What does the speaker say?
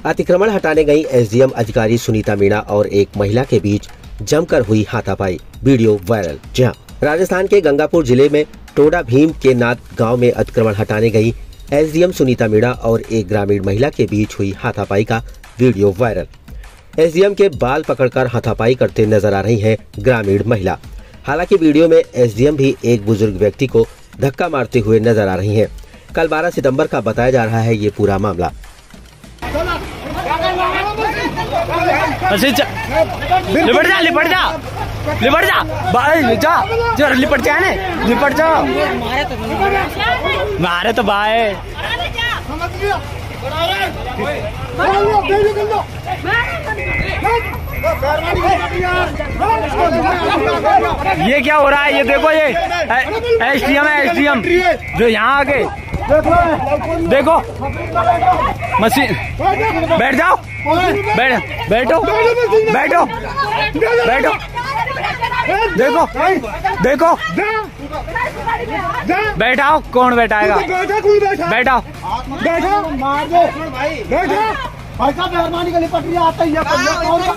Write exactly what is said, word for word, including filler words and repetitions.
अतिक्रमण हटाने गई एसडीएम अधिकारी सुनीता मीणा और एक महिला के बीच जमकर हुई हाथापाई, वीडियो वायरल। जी हां, राजस्थान के गंगापुर जिले में टोडा भीम के नाथ गांव में अतिक्रमण हटाने गई एसडीएम सुनीता मीणा और एक ग्रामीण महिला के बीच हुई हाथापाई का वीडियो वायरल। एसडीएम के बाल पकड़कर हाथापाई करते नजर आ रही है ग्रामीण महिला। हालांकि वीडियो में एसडीएम भी एक बुजुर्ग व्यक्ति को धक्का मारते हुए नजर आ रही हैं। कल बारह सितंबर का बताया जा रहा है ये पूरा मामला। लिपट जा लिपट जा लिपट जा भाई जा जरा लिपट जा ने लिपट जा मारे तो भाई ये क्या हो रहा है? ये देखो, ये एसडीएम है, एसडीएम जो यहाँ आके देखो मशीन। बैठ जाओ, बैठ बैठो बैठो बैठो देखो देखो बैठाओ। कौन बैठाएगा? बैठाओ बैठो मार दो भाई बैठो भाई साहब मेहरबानी के लिए पटरी आता ही है।